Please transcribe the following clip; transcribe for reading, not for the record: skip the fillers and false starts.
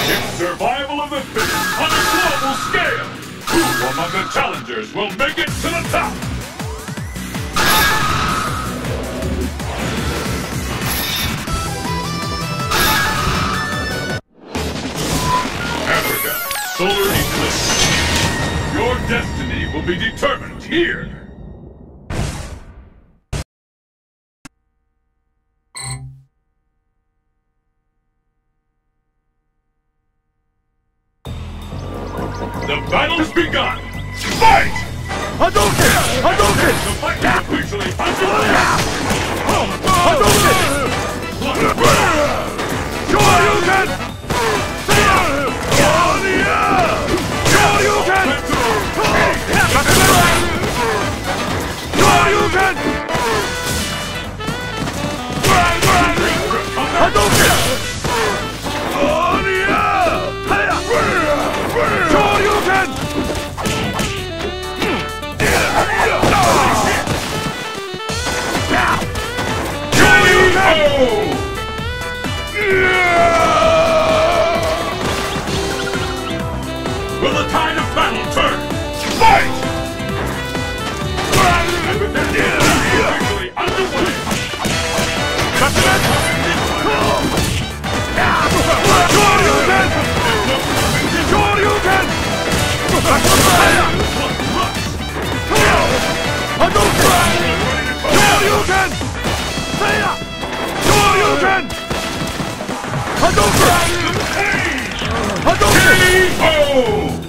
It's survival of the fittest on a global scale! Who among the challengers will make it to the top? Africa, solar eclipse. Your destiny will be determined here. The battle's begun! Fight! Hadouken! Hadouken! The fight is officially underway! Hadouken! Shoryuken! Shoryuken! Shoryuken! Hadouken! Shoryuken! Will the tide of battle turn? Fight! And with that, officially underway! Shoryuken! Shoryuken! Hadouken! Shoryuken! Shoryuken! Hadouken! Hadouken! KO!